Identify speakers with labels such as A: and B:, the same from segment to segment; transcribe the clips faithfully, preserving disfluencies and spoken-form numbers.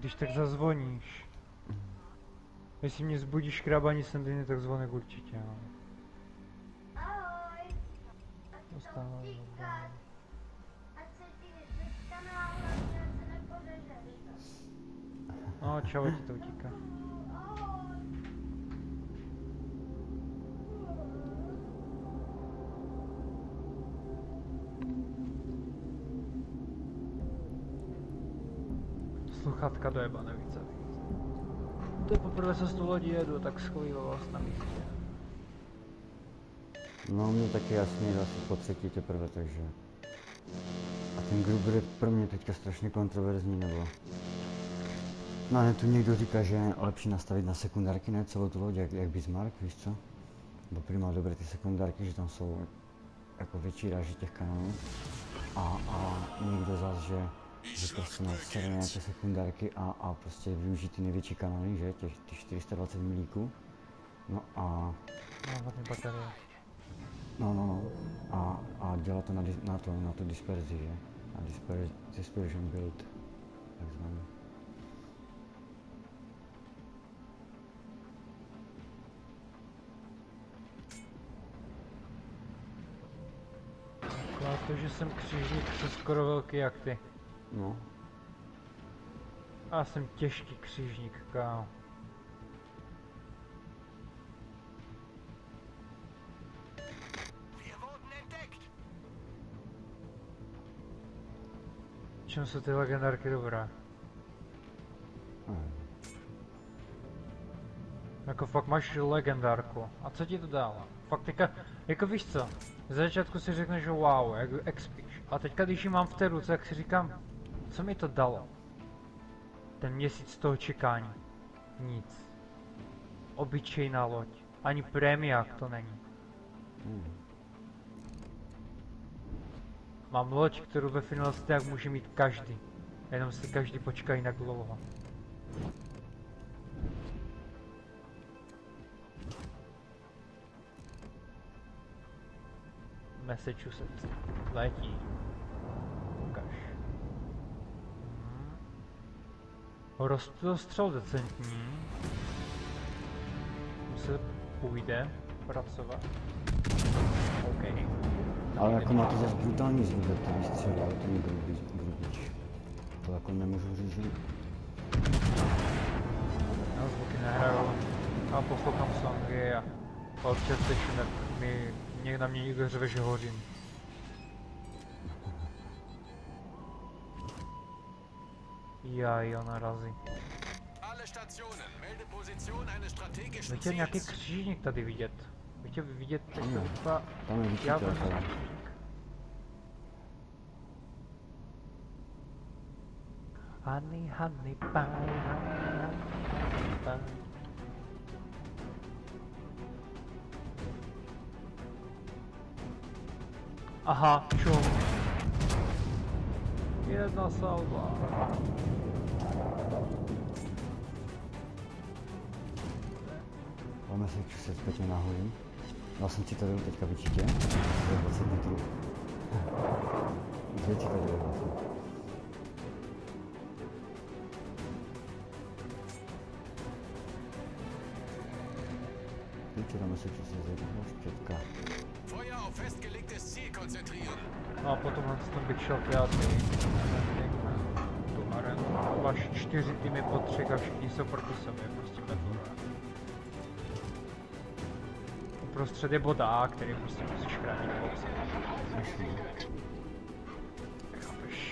A: Když tak zazvoníš. Jestli mě zbudíš krábaní sendiny, tak zvonek určitě, no.
B: Ahoj.
A: Dostávám dobrá.
B: Ať se ti vystaná, hlavně se nepodežerí.
A: No, čau, ti to utíká. Sluchátka dojebané víc a víc. To je poprvé, co z tu lodi jedu, tak schovývalost na místě.
C: No, mě taky jasně, asi po třetí teprve, takže... A ten Gruber je pro mě teďka strašně kontroverzní, nebo... Na netu někdo říká, že je lepší nastavit na sekundárky, ne celou tu loď, jak, jak Bismarck, víš co? Bo prý má dobré ty sekundárky, že tam jsou jako větší ráži těch kanálů. A, a někdo zase, že, že prostě nastavit nějaké sekundárky a, a prostě využít ty největší kanály, že? Těch, těch čtyři sta dvacet milíků. No a...
A: No, hodně baterie.
C: No, no, no. A, a dělat to na, na, to, na tu disperzi, že? Na disper, dispersion build, takzvaný.
A: Akorát to, že jsem křižník, jsem skoro velký jak ty.
C: No.
A: A já jsem těžký křižník, kámo. Čem jsou ty legendárky dobré?
C: Hmm.
A: Jako fakt máš legendárku. A co ti to dalo? Fakt teďka, jako víš co? Z začátku si řekneš, že wow, jak expíš. A teďka když ji mám v té ruce, tak si říkám, co mi to dalo? Ten měsíc toho čekání. Nic. Obyčejná loď. Ani prémiák to není.
C: Hmm.
A: Mám loď, kterou ve finále tak může mít každý. Jenom si každý počká jinak dlouho. Massachusetts. Letí. Ukaž. Hmm. Rozstřel decentní. Se půjde pracovat. OK.
C: Ale jako má to zase brutální zvuk, jak to vystřelil, ale ten Grubič. To jako nemůžu říct, že...
A: Já zvuky nehraju. A poslouchám songy a občas slyším, jak mi někdo na mě někdo řve, že hořím. Jaj, ona narazí. Bych chtěl nějaký křižník tady vidět. Bych chtěl vidět
C: Tam je,
A: třeba...
C: tam je
A: Já
C: vyčítel,
A: prostě...
C: ale...
A: Honey, honey, pie, honey, honey, pie. Aha, čum. Jedna salva.
C: Máme se se zpětně nahoru. Dal jsem citadelu teďka vyčítě. To je dvacet metrů. Dvě citadely vlastně. Teď dáme se se jednoho zpětka.
A: No a potom jsem bych šel dělat tu arenu. Vaši čtyři týmy po třech a všichni jsou proti sobě, prostě battle. Uprostřed je bod A, který prostě musíš chránit boxy. Chápeš?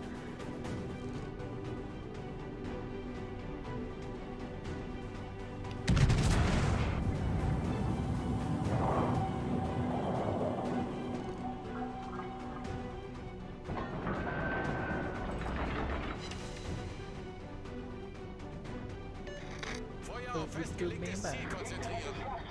A: Festgelegtes Ziel konzentrieren.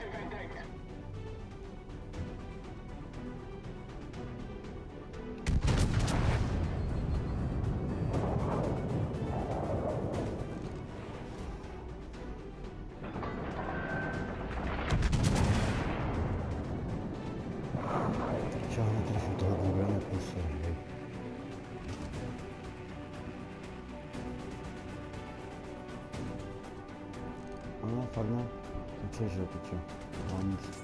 C: Čau, netrefím toho Google nepuse, hej. No, fakt ne. Jsem přežil, piče. No nic.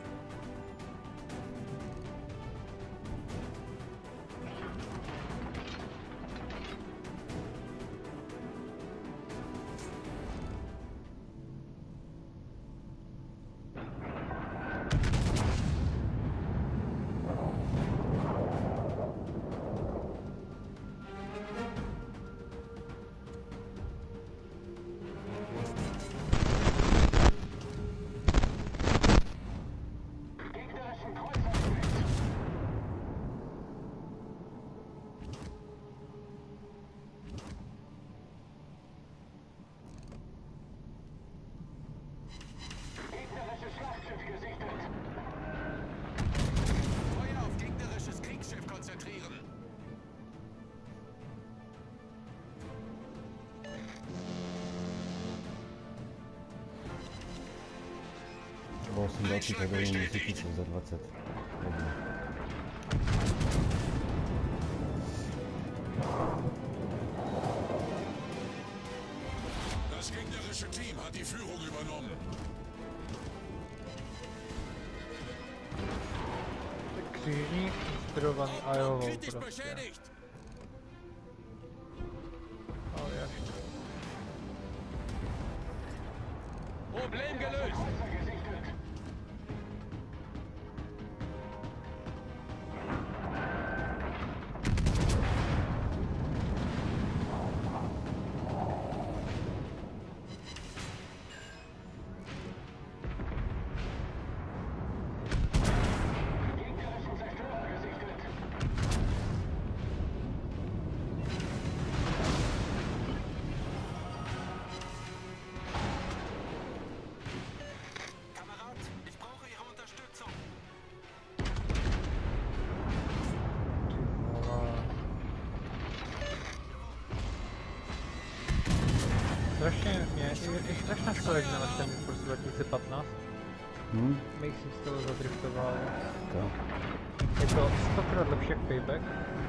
C: Bol som další takovou měsíc za dvacet. Dobrý.
D: Das gegnerische Team hat die Führung übernommen.
A: Křižník inspirovaný Ajovou
D: Kritisch
A: prostě.
D: beschädigt.
A: Ale jasně.
D: Problem gelöst.
A: Strašně mě, je, je strašná škoda, že nemáš ten prostě dva tisíce patnáct.
C: Hm?
A: Make si z toho zadriftoval.
C: To.
A: Je to stokrát lepší jak Payback.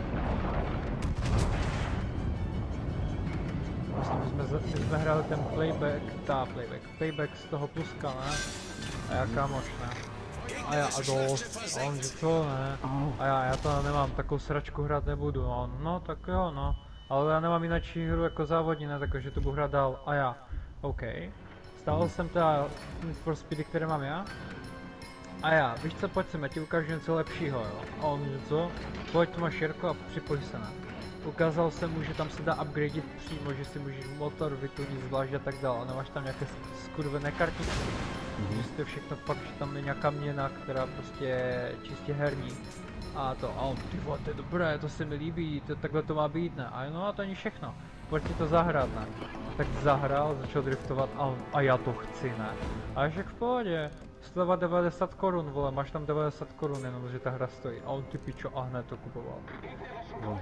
A: Vlastně my jsme, za- my jsme hráli ten playback, ta playback, payback z toho pluska, ne? A já kámoš, ne? A já a dost, a on že co, ne? A já, já to nemám, takovou sračku hrát nebudu, a on, no tak jo, no. Ale já nemám jináčí hru jako závodní, ne, takže to budu hrát dál. A já, OK. Stál jsem teda Need for Speedy, které mám já. A já, víš co, pojď sem, já ti ukážu něco lepšího, jo. A on, že co? Pojď, tu máš Jirko a připoj se, ne. Ukázal jsem mu, že tam se dá upgradit přímo, že si můžeš motor vytunit zvlášť a tak dále. A nemáš tam nějaké skurvené kartičky.
C: Mhm.
A: Že si to všechno fakt, že tam je nějaká měna, která prostě je čistě herní. A to, a on, ty vole, to je dobré, to se mi líbí, to, takhle to má být, ne? A no a to není všechno, pojď si to zahrát, ne? Tak zahrál, začal driftovat a on, a já to chci, ne? A ještě v pohodě, sleva devadesát korun, vole, máš tam devadesát korun, jenom že ta hra stojí. A on, ty pičo, a hned to kupoval.
C: No.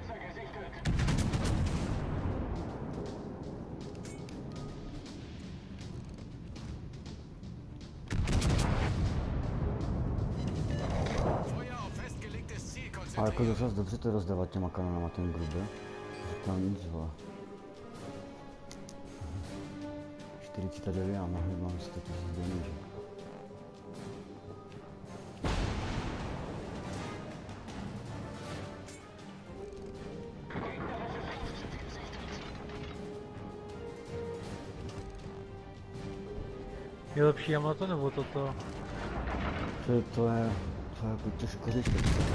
C: A jako docela dobře to rozdávat těma kanonama ten Gruber. Říkám nic, vole. čtyři citadely a nahle mám sto tisíc damage.
A: Je lepší jamla to nebo toto?
C: To je, to je, to je jako těžko říct.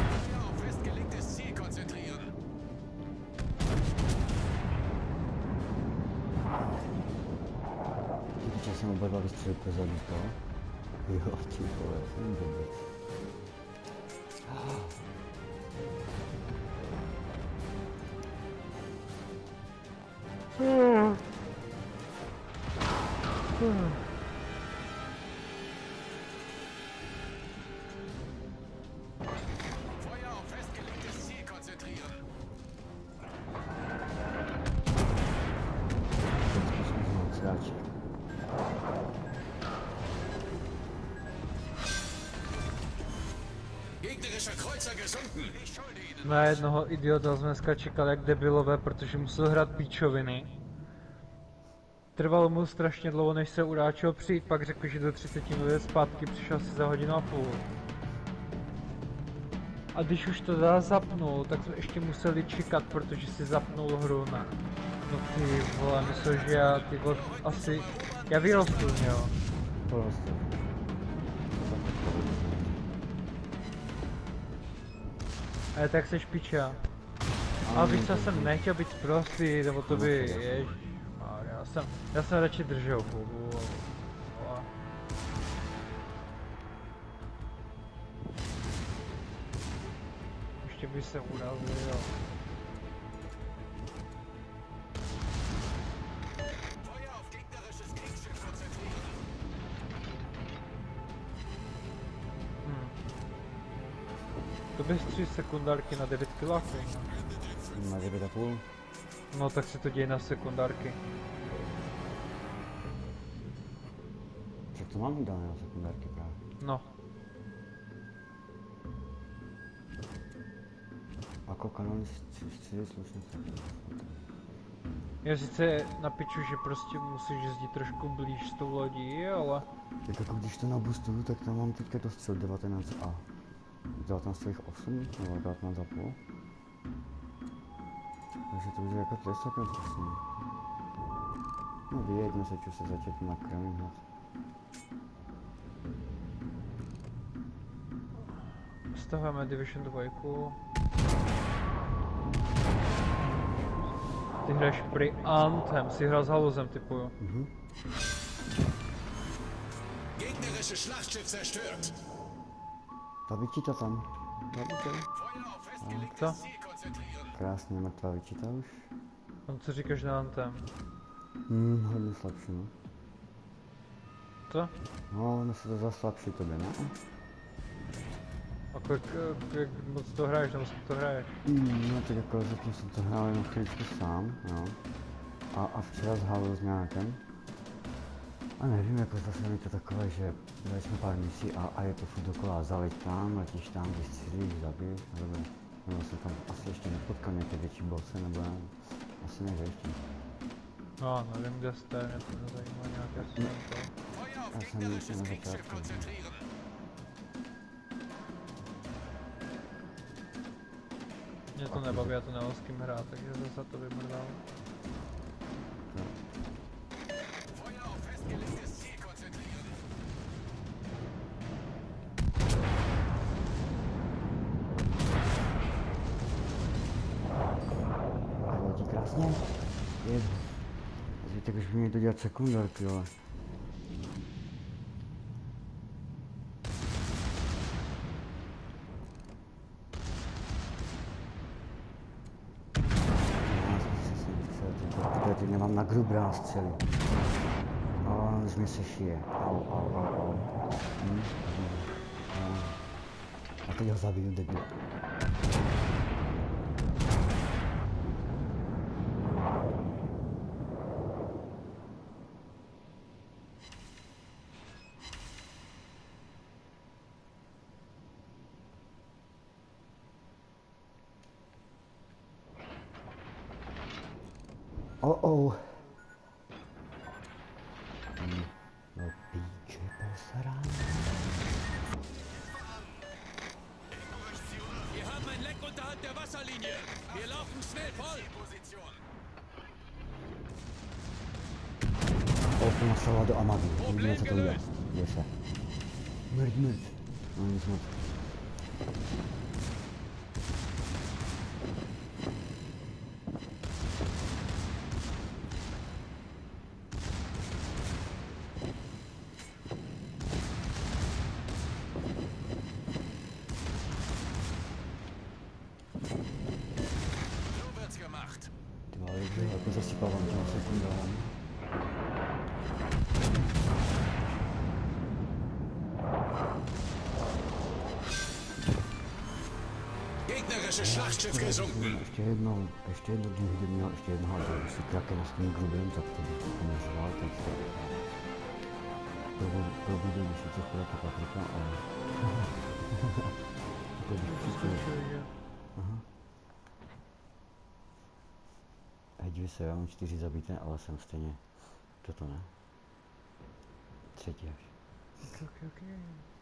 C: Když jsem oba dva vystřelit po zadní, to? Jo, ty vole, jsem blbec.
A: Hmm. Hmm. Na jednoho idiota jsme dneska čekali jak debilové, protože musel hrát píčoviny. trvalo mu strašně dlouho, než se uráčil přijít, pak řekl, že do třicet minut zpátky, přišel si za hodinu a půl. A když už to teda zapnul, tak jsme ještě museli čekat, protože si zapnul hru na... No ty vole, myslel, že já ty vole, asi... Já vyrostu z něho.
C: Prostě.
A: A je tak seš piča. Ale víš co, jsem nechtěl být prostý, nebo to by, ježiš, já jsem, já jsem radši držel hubu. a- Ještě by se urazil.
D: Feuer auf gegnerisches Kriegsschiff konzentrieren.
A: Hm. To bys tři sekundárky na devět kiláků.
C: Na devět a půl.
A: No tak si to děj na sekundárky.
C: Tak to mám dané na sekundárky právě.
A: No.
C: Ako kanony střílet slušně se.
A: Já sice napíču, že prostě musíš jezdit trošku blíž s tou lodí, ale...
C: Tak jako když to nabustuju, tak tam mám teďka dostřel devatenáct a devatenáct celá osm nebo devatenáct celá pět. Takže to už je jako to je celkem slušný. No vyjedme se, čo se začít nakrmím hned.
A: Stavujeme Division dva. Ty hraješ pri Anthem, si hrál s Haluzem typuju.
C: Mhm.
D: Gegnerisches Schlachtschiff zerstört.
C: Ta vyčíta tam. Dobře.
D: Feuer auf festgelegtes
A: Co?
D: Ziel konzentrieren.
C: Krásně mrtvá vyčíta už.
A: No co říkáš na Anthem?
C: Hmm, hodně slabší, no.
A: Co?
C: No, ono se to za slabší tobě, ne?
A: A jak, jak moc to hraješ, nebo skoro to hraješ?
C: Mm, no tak jako zatím jsem to hrál jenom chvíličku sám, jo. A, a včera zhálil s nějakým. A nevím, jako zase mi to takové, že dali jsme pár misí a, a je to furt dokola, zaleď tam, letíš tam, vystřílíš, zabiješ, nebo, nebo jsem tam asi ještě nepotkal nějaké větší boce, nebo já, asi nevěštím.
A: No, nevím kde jste, mě to nezajímá nějaké světlo.
D: Feuer auf
C: Ja, das haben wir
D: gegnerisches
C: schon mal
D: Kriegsschiff
C: gesagt, ja.
D: konzentrieren.
A: Mě to nebaví, já to nemám s kým hrát, takže zase to vymrdám.
D: Feuer auf festgelegtes Ziel konzentrieren.
C: A letí krásně. Je. Zvítek už by měli to dělat sekundárky, ale. Teď nemám na grubra střely. A už mi se šije. Au, au, au, au. Hm? A, a teď ho zabiju, debil. Oh oh. Hm, no píče posraný.
D: Wir haben ein Leck unterhalb der Wasserlinie. Wir laufen schnell voll. Position.
C: Opět nasala do Amadu. Uvidíme, co to udělá. Jde se. Mrd, mrd. No nic moc.
D: So wird's gemacht.
C: Ty vole, že jako zasypávám těm sekundám.
D: Gegnerisches Schlachtschiff gesunken.
C: Ještě jednou, ještě jednou, kdyby měl ještě jednoho, když si krakena s tím grubým, tak to bych to neřval, tak to... Probudil bych si těch kolika paprika, ale... To bych přišel... Aha. Hej, dívej se, já mám čtyři zabité, ale jsem stejně Toto ne. Třetí až.
A: Okay, okay.